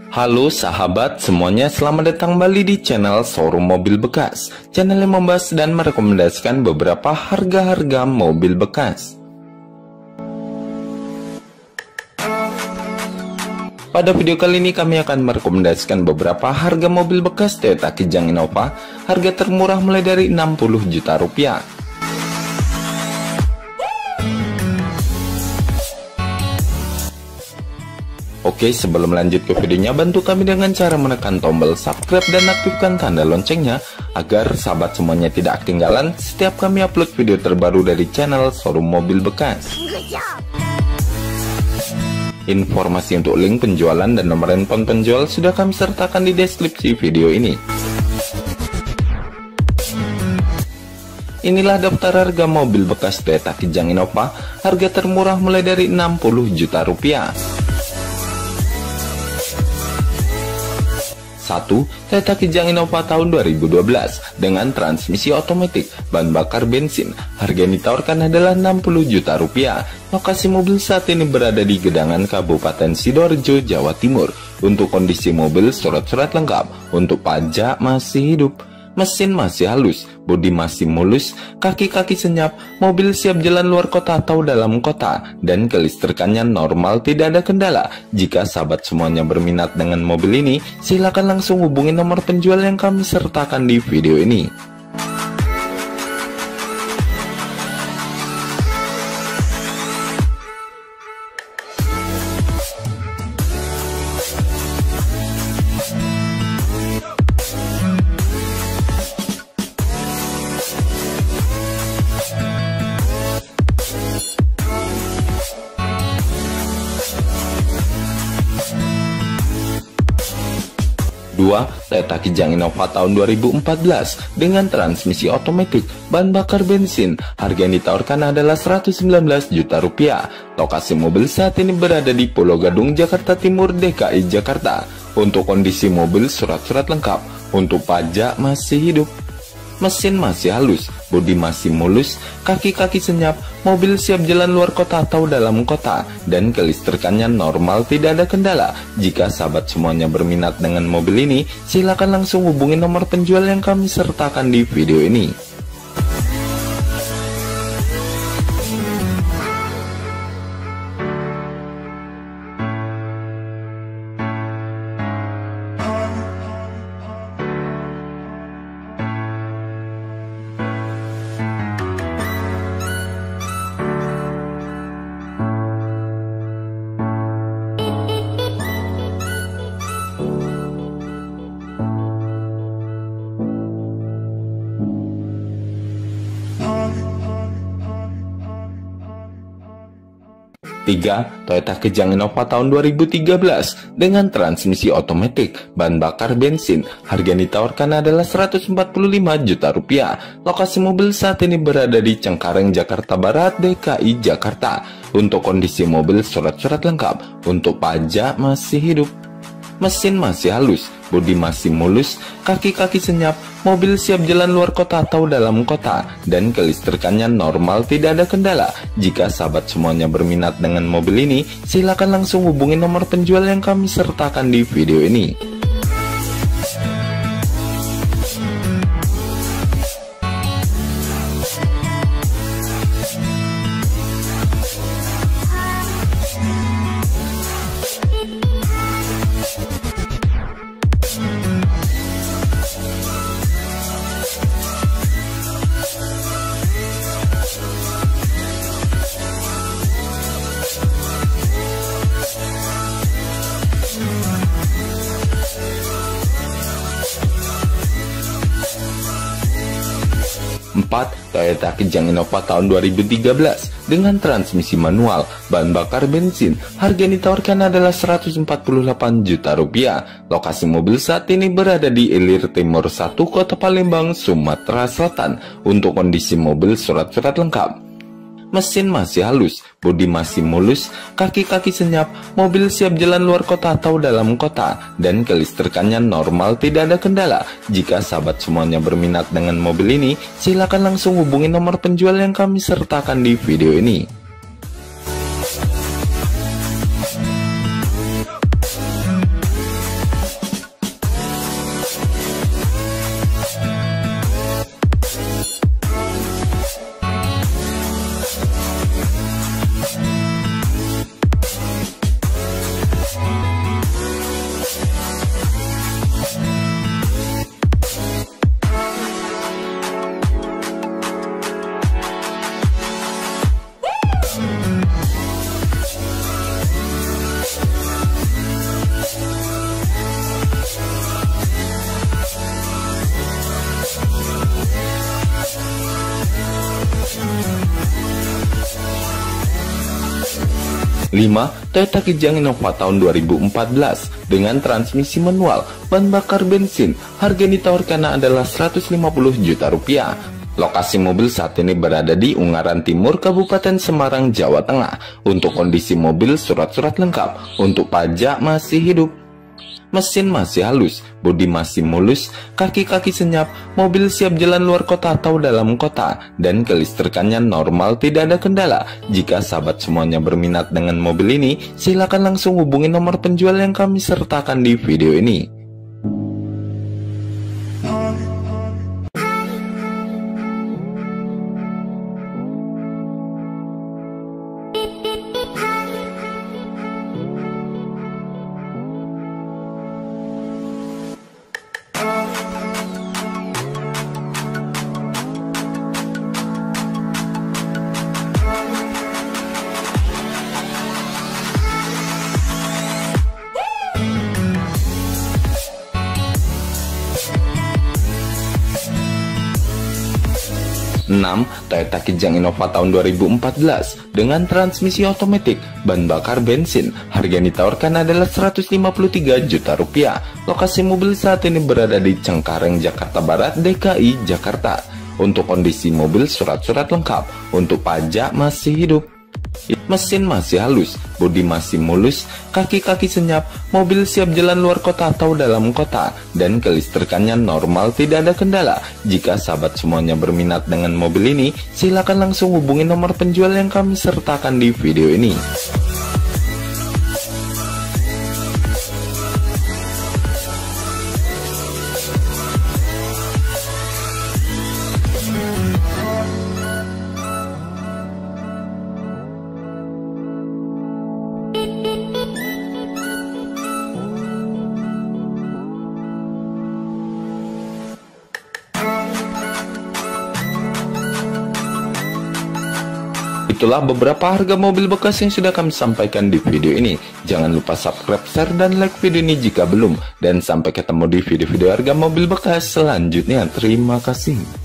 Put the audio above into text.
Halo sahabat semuanya, selamat datang kembali di channel Showroom Mobil Bekas. Channel yang membahas dan merekomendasikan beberapa harga-harga mobil bekas. Pada video kali ini kami akan merekomendasikan beberapa harga mobil bekas Toyota Kijang Innova. Harga termurah mulai dari 60 juta rupiah. Oke, sebelum lanjut ke videonya, bantu kami dengan cara menekan tombol subscribe dan aktifkan tanda loncengnya agar sahabat semuanya tidak ketinggalan setiap kami upload video terbaru dari channel Showroom Mobil Bekas. Informasi untuk link penjualan dan nomor handphone penjual sudah kami sertakan di deskripsi video ini. Inilah daftar harga mobil bekas Toyota Kijang Innova. Harga termurah mulai dari 60 juta rupiah. 1. Toyota Kijang Innova tahun 2012 dengan transmisi otomatis, bahan bakar bensin. Harga yang ditawarkan adalah 60 juta rupiah. Lokasi mobil saat ini berada di Gedangan, Kabupaten Sidoarjo, Jawa Timur. Untuk kondisi mobil, surat-surat lengkap. Untuk pajak masih hidup. Mesin masih halus, bodi masih mulus, kaki-kaki senyap, mobil siap jalan luar kota atau dalam kota, dan kelistrikannya normal, tidak ada kendala. Jika sahabat semuanya berminat dengan mobil ini, silakan langsung hubungi nomor penjual yang kami sertakan di video ini. 2. Toyota Kijang Innova tahun 2014 dengan transmisi otomatis, bahan bakar bensin. Harga yang ditawarkan adalah 119 juta rupiah. Lokasi mobil saat ini berada di Pulau Gadung, Jakarta Timur, DKI Jakarta. Untuk kondisi mobil, surat-surat lengkap. Untuk pajak masih hidup. Mesin masih halus, bodi masih mulus, kaki-kaki senyap, mobil siap jalan luar kota atau dalam kota, dan kelistrikannya normal, tidak ada kendala. Jika sahabat semuanya berminat dengan mobil ini, silakan langsung hubungi nomor penjual yang kami sertakan di video ini. 3. Toyota Kijang Innova tahun 2013 dengan transmisi otomatis, bahan bakar bensin. Harga yang ditawarkan adalah 145 juta rupiah. Lokasi mobil saat ini berada di Cengkareng, Jakarta Barat, DKI Jakarta. Untuk kondisi mobil, surat-surat lengkap. Untuk pajak masih hidup. Mesin masih halus, bodi masih mulus, kaki-kaki senyap, mobil siap jalan luar kota atau dalam kota, dan kelistrikannya normal, tidak ada kendala. Jika sahabat semuanya berminat dengan mobil ini, silakan langsung hubungi nomor penjual yang kami sertakan di video ini. 4. Toyota Kijang Innova tahun 2013 dengan transmisi manual, bahan bakar bensin. Harga yang ditawarkan adalah 148 juta rupiah. Lokasi mobil saat ini berada di Ilir Timur 1, Kota Palembang, Sumatera Selatan. Untuk kondisi mobil, surat-surat lengkap. Mesin masih halus, bodi masih mulus, kaki-kaki senyap, mobil siap jalan luar kota atau dalam kota, dan kelistrikannya normal, tidak ada kendala. Jika sahabat semuanya berminat dengan mobil ini, silakan langsung hubungi nomor penjual yang kami sertakan di video ini. 5. 5. Toyota Kijang Innova tahun 2014 dengan transmisi manual, bahan bakar bensin. Harga yang ditawarkan adalah 150 juta rupiah. Lokasi mobil saat ini berada di Ungaran Timur, Kabupaten Semarang, Jawa Tengah. Untuk kondisi mobil, surat-surat lengkap. Untuk pajak masih hidup. Mesin masih halus, bodi masih mulus, kaki-kaki senyap, mobil siap jalan luar kota atau dalam kota, dan kelistrikannya normal, tidak ada kendala. Jika sahabat semuanya berminat dengan mobil ini, silakan langsung hubungi nomor penjual yang kami sertakan di video ini. Toyota Kijang Innova tahun 2014 dengan transmisi otomatis, bahan bakar bensin. Harga yang ditawarkan adalah 153 juta rupiah. Lokasi mobil saat ini berada di Cengkareng, Jakarta Barat, DKI, Jakarta. Untuk kondisi mobil, surat-surat lengkap. Untuk pajak masih hidup. Mesin masih halus, bodi masih mulus, kaki-kaki senyap, mobil siap jalan luar kota atau dalam kota, dan kelistrikannya normal, tidak ada kendala. Jika sahabat semuanya berminat dengan mobil ini, silakan langsung hubungi nomor penjual yang kami sertakan di video ini. Itulah beberapa harga mobil bekas yang sudah kami sampaikan di video ini. Jangan lupa subscribe, share, dan like video ini jika belum. Dan sampai ketemu di video-video harga mobil bekas selanjutnya. Terima kasih.